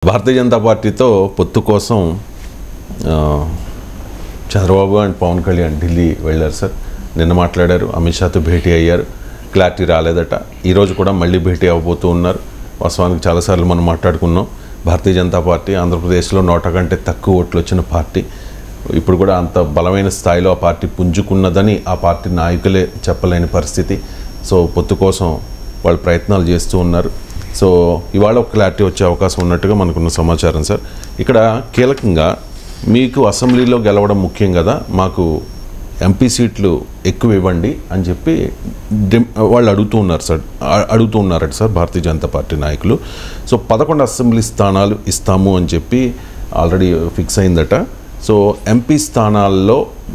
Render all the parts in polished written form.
భారతీయ జనతా పార్టీతో పొత్తు కోసం చంద్రబాబు అండ్ పవన్ కళ్యాణ్ ఢిల్లీ వెళ్ళారు సార్. నిన్న మాట్లాడారు, అమిత్ షాతో భేటీ అయ్యారు, క్లారిటీ రాలేదట. ఈరోజు కూడా మళ్ళీ భేటీ అవ్వబోతూ ఉన్నారు. వాస్తవానికి చాలాసార్లు మనం మాట్లాడుకున్నాం, భారతీయ జనతా పార్టీ ఆంధ్రప్రదేశ్లో 100 కంటే తక్కువ ఓట్లు వచ్చిన పార్టీ. ఇప్పుడు కూడా అంత బలమైన స్థాయిలో ఆ పార్టీ పుంజుకున్నదని ఆ పార్టీ నాయకులే చెప్పలేని పరిస్థితి. సో పొత్తు కోసం వాళ్ళు ప్రయత్నాలు చేస్తూ ఉన్నారు. సో ఇవాళ ఒక క్లారిటీ వచ్చే అవకాశం ఉన్నట్టుగా మనకున్న సమాచారం సార్. ఇక్కడ కీలకంగా మీకు అసెంబ్లీలో గెలవడం ముఖ్యం కదా, మాకు ఎంపీ సీట్లు ఎక్కువ ఇవ్వండి అని చెప్పి వాళ్ళు అడుగుతూ ఉన్నారట సార్ భారతీయ జనతా పార్టీ నాయకులు. సో 11 అసెంబ్లీ స్థానాలు ఇస్తాము అని చెప్పి ఆల్రెడీ ఫిక్స్ అయిందట. సో ఎంపీ స్థానాల్లో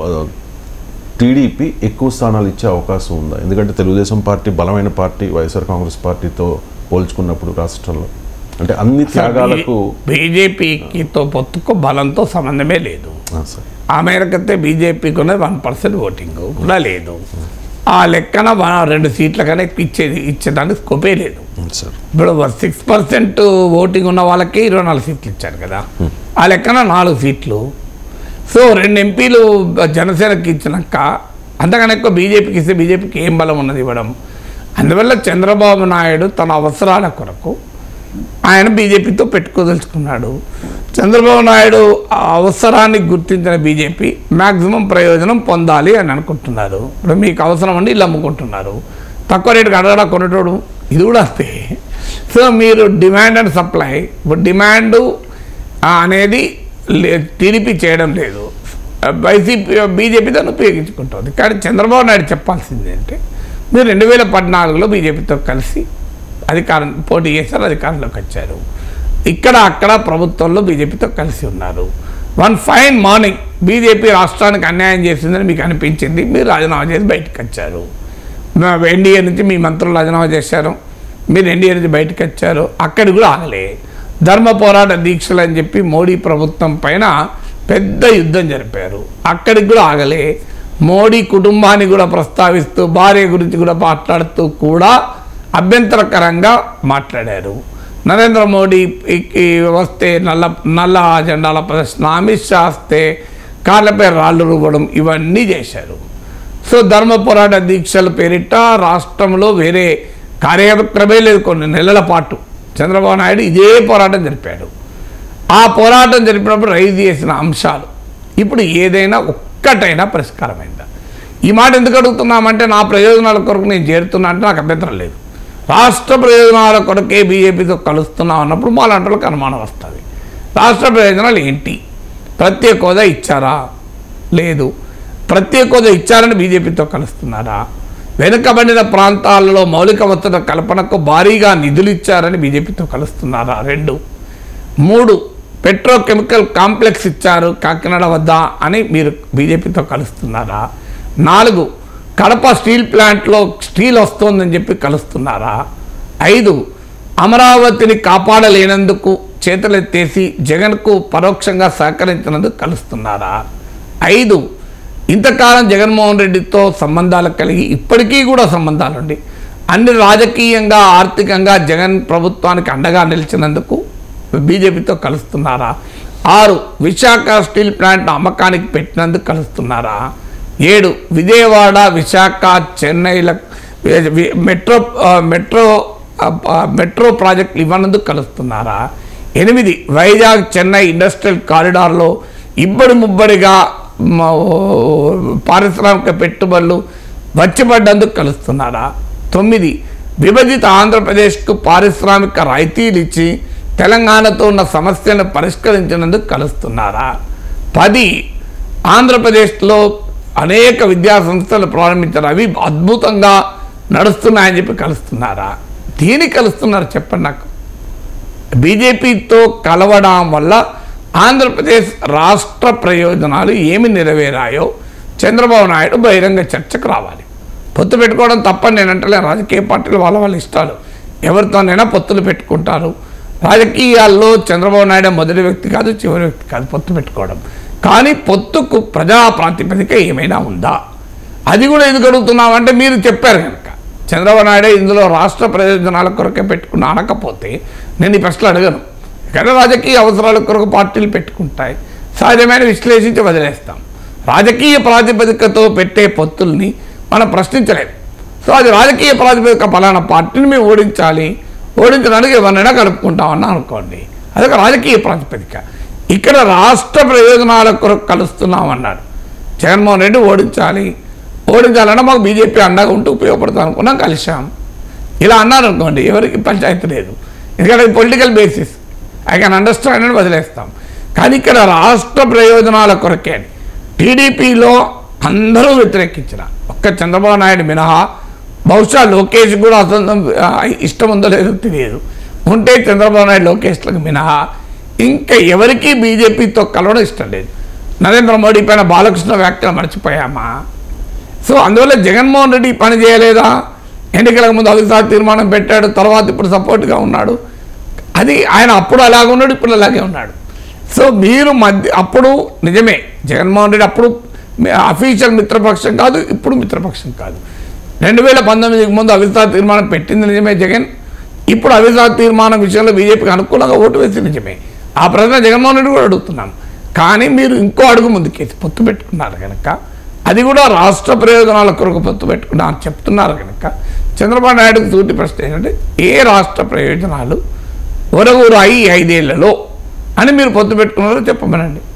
టీడీపీ ఎక్కువ స్థానాలు ఇచ్చే అవకాశం ఉందా? ఎందుకంటే తెలుగుదేశం పార్టీ బలమైన పార్టీ వైఎస్ఆర్ కాంగ్రెస్ పార్టీతో పోల్చుకున్నప్పుడు రాష్ట్రంలో, అంటే అన్ని త్యాగాలకు బీజేపీతో పొత్తుకు బలంతో సంబంధమే లేదు. ఆ మేరకైతే బీజేపీకి ఉన్నది 1% ఓటింగ్ కూడా లేదు. ఆ లెక్కన 2 సీట్ల కన్నా ఇచ్చేదానికి స్కోపే లేదు. ఇప్పుడు 6% ఓటింగ్ ఉన్న వాళ్ళకి 24 సీట్లు ఇచ్చారు కదా, ఆ లెక్కన 4 సీట్లు. సో 2 ఎంపీలు జనసేనకి ఇచ్చినాక అంతకన్నా ఎక్కువ బీజేపీకి ఇస్తే బీజేపీకి ఏం బలం ఉన్నది ఇవ్వడం? అందువల్ల చంద్రబాబు నాయుడు తన అవసరాల కొరకు ఆయన బీజేపీతో పెట్టుకోదలుచుకున్నాడు. చంద్రబాబు నాయుడు ఆ అవసరాన్ని గుర్తించిన బీజేపీ మ్యాక్సిమం ప్రయోజనం పొందాలి అని అనుకుంటున్నారు. ఇప్పుడు మీకు అవసరం అండి ఇల్లు అమ్ముకుంటున్నారు, తక్కువ రేటుకి అడగడా కొనేటోడు, ఇది కూడా అంతే. సో మీరు డిమాండ్ అండ్ సప్లై, ఇప్పుడు డిమాండ్ అనేది టీడీపీ చేయడం లేదు, బీజేపీ దాన్ని ఉపయోగించుకుంటుంది. కానీ చంద్రబాబు నాయుడు చెప్పాల్సింది అంటే మీరు 2014లో బీజేపీతో కలిసి పోటీ చేశారు, అధికారంలోకి వచ్చారు, ఇక్కడ అక్కడ ప్రభుత్వంలో బీజేపీతో కలిసి ఉన్నారు. వన్ ఫైన్ మార్నింగ్ బీజేపీ రాష్ట్రానికి అన్యాయం చేసిందని మీకు అనిపించింది, మీరు రాజీనామా చేసి బయటకు వచ్చారు. ఎన్డీఏ నుంచి మీ మంత్రులు రాజీనామా చేశారు, మీరు ఎన్డీఏ నుంచి బయటకు వచ్చారు. అక్కడికి కూడా ఆగలే, ధర్మ పోరాట దీక్షలు అని చెప్పి మోడీ ప్రభుత్వం పైన పెద్ద యుద్ధం జరిపారు, అక్కడికి కూడా ఆగలే. మోడీ కుటుంబాన్ని కూడా ప్రస్తావిస్తూ భార్య గురించి కూడా మాట్లాడుతూ కూడా అభ్యంతరకరంగా మాట్లాడారు. నరేంద్ర మోడీకి వస్తే నల్ల జెండాల ప్రదర్శన, అమిత్ షా వస్తే కార్లపై రాళ్ళు రువ్వడం, ఇవన్నీ చేశారు. సో ధర్మ పోరాట దీక్షల పేరిట రాష్ట్రంలో వేరే కార్యక్రమే లేదు. కొన్ని నెలల పాటు చంద్రబాబు నాయుడు ఇదే పోరాటం జరిపాడు. ఆ పోరాటం జరిపినప్పుడు రైజ్ చేసిన అంశాలు ఇప్పుడు ఏదైనా ఒక్కటైనా పరిష్కారమైందా? ఈ మాట ఎందుకు అడుగుతున్నామంటే నా ప్రయోజనాల కొరకు నేను చేరుతున్నా అంటే నాకు అభ్యంతరం లేదు. రాష్ట్ర ప్రయోజనాల కొరకే బీజేపీతో కలుస్తున్నాం అన్నప్పుడు మా లాంటి అనుమానం వస్తుంది. రాష్ట్ర ప్రయోజనాలు ఏంటి? ప్రత్యేక హోదా ఇచ్చారా? లేదు. ప్రత్యేక హోదా ఇచ్చారని బీజేపీతో కలుస్తున్నారా? వెనుకబడిన ప్రాంతాలలో మౌలిక వసతుల కల్పనకు భారీగా నిధులు ఇచ్చారని బీజేపీతో కలుస్తున్నారా? 2. 3. పెట్రోకెమికల్ కాంప్లెక్స్ ఇచ్చారు కాకినాడ వద్ద అని మీరు బీజేపీతో కలుస్తున్నారా? 4. కడప స్టీల్ ప్లాంట్లో స్టీల్ వస్తోందని చెప్పి కలుస్తున్నారా? 5. అమరావతిని కాపాడలేనందుకు చేతులెత్తేసి జగన్కు పరోక్షంగా సహకరించినందుకు కలుస్తున్నారా? 5. ఇంతకాలం జగన్మోహన్ రెడ్డితో సంబంధాలు కలిగి ఇప్పటికీ కూడా సంబంధాలుండి అన్ని రాజకీయంగా ఆర్థికంగా జగన్ ప్రభుత్వానికి అండగా నిలిచినందుకు బీజేపీతో కలుస్తున్నారా? 6. విశాఖ స్టీల్ ప్లాంట్ అమ్మకానికి పెట్టినందుకు కలుస్తున్నారా? 7. విజయవాడ విశాఖ చెన్నైల మెట్రో ప్రాజెక్టులు ఇవ్వనందుకు కలుస్తున్నారా? 8. వైజాగ్ చెన్నై ఇండస్ట్రియల్ కారిడార్లో ముబ్బడిగా పారిశ్రామిక పెట్టుబడులు వచ్చిపడ్డందుకు కలుస్తున్నారా? 9. విభజిత ఆంధ్రప్రదేశ్కు పారిశ్రామిక రాయితీలు ఇచ్చి తెలంగాణతో ఉన్న సమస్యలను పరిష్కరించినందుకు కలుస్తున్నారా? 10. ఆంధ్రప్రదేశ్లో అనేక విద్యా సంస్థలు ప్రారంభించారు, అవి అద్భుతంగా నడుస్తున్నాయని చెప్పి కలుస్తున్నారా? దీనికి కలుస్తున్నారు చెప్పండి నాకు. బీజేపీతో కలవడం వల్ల ఆంధ్రప్రదేశ్ రాష్ట్ర ప్రయోజనాలు ఏమి నెరవేరాయో చంద్రబాబు నాయుడు బహిరంగ చర్చకు రావాలి. పొత్తు పెట్టుకోవడం తప్పని నేను అంటలే, రాజకీయ పార్టీలు వాళ్ళ ఇష్టాలు, ఎవరితోనైనా పొత్తులు పెట్టుకుంటారు. రాజకీయాల్లో చంద్రబాబు నాయుడు మొదటి వ్యక్తి కాదు, చివరి వ్యక్తి కాదు పొత్తు పెట్టుకోవడం. కానీ పొత్తుకు ప్రజా ప్రాతిపదిక ఏమైనా ఉందా? అది కూడా ఎందుకు అడుగుతున్నామంటే మీరు చెప్పారు కనుక చంద్రబాబు నాయుడు ఇందులో రాష్ట్ర ప్రయోజనాల కొరకే పెట్టుకున్న అనకపోతే నేను ఈ ప్రశ్నలు అడగను. ఎక్కడ రాజకీయ అవసరాల కొరకు పార్టీలు పెట్టుకుంటాయి, సహజమైన విశ్లేషించి వదిలేస్తాం. రాజకీయ ప్రాతిపదికతో పెట్టే పొత్తుల్ని మనం ప్రశ్నించలేము. సో అది రాజకీయ ప్రాతిపదిక పలానా పార్టీని మేము ఓడించడానికి ఎవరినైనా కలుపుకుంటామన్నా అనుకోండి, అదొక రాజకీయ ప్రాతిపదిక. ఇక్కడ రాష్ట్ర ప్రయోజనాల కొరకు కలుస్తున్నాం అన్నాడు జగన్మోహన్ రెడ్డి. ఓడించాలన్నా మాకు బీజేపీ అండగా ఉంటూ ఉపయోగపడతాం అనుకున్నాం, కలిసాం. ఇలా అన్నారు అనుకోండి, ఎవరికి పంచాయతీ లేదు, ఎందుకంటే political basis. I can understand అని వదిలేస్తాం. కానీ ఇక్కడ రాష్ట్ర ప్రయోజనాల కొరకే అని టీడీపీలో అందరూ వ్యతిరేకించిన, ఒక్క చంద్రబాబు నాయుడు మినహా, బహుశా లోకేష్ కూడా అసలు ఇష్టం ఉందో లేదో తెలియదు, ఉంటే చంద్రబాబు నాయుడు లోకేష్లకు మినహా ఇంకా ఎవరికీ బీజేపీతో కలవడం ఇష్టం లేదు. నరేంద్ర మోడీ పైన బాలకృష్ణ వ్యాఖ్యలు మర్చిపోయామా? సో అందువల్ల జగన్మోహన్ రెడ్డి పని చేయలేదా? ఎన్నికలకు ముందు అవిశ్వాస తీర్మానం పెట్టాడు, తర్వాత ఇప్పుడు సపోర్ట్గా ఉన్నాడు. అది ఆయన అప్పుడు అలాగే ఉన్నాడు, ఇప్పుడు అలాగే ఉన్నాడు. సో మీరు అప్పుడు నిజమే జగన్మోహన్ రెడ్డి అప్పుడు అఫీషియల్ మిత్రపక్షం కాదు, ఇప్పుడు మిత్రపక్షం కాదు. 2019కి ముందు అవిశ్వాస తీర్మానం పెట్టింది నిజమే జగన్. ఇప్పుడు అవిశ్వాస తీర్మానం విషయంలో బీజేపీకి అనుకూలంగా ఓటు వేసి నిజమే. ఆ ప్రశ్న జగన్మోహన్ రెడ్డి కూడా అడుగుతున్నాం. కానీ మీరు ఇంకో అడుగు ముందుకేసి పొత్తు పెట్టుకున్నారు కనుక, అది కూడా రాష్ట్ర ప్రయోజనాల కొరకు పొత్తు పెట్టుకున్నా అని చెప్తున్నారు కనుక, చంద్రబాబు నాయుడుకి సూటి ప్రశ్న ఏంటంటే ఏ రాష్ట్ర ప్రయోజనాలు ఒరగూరు 5 ఏళ్లలో అని మీరు పొత్తు పెట్టుకున్నారో చెప్పమనండి.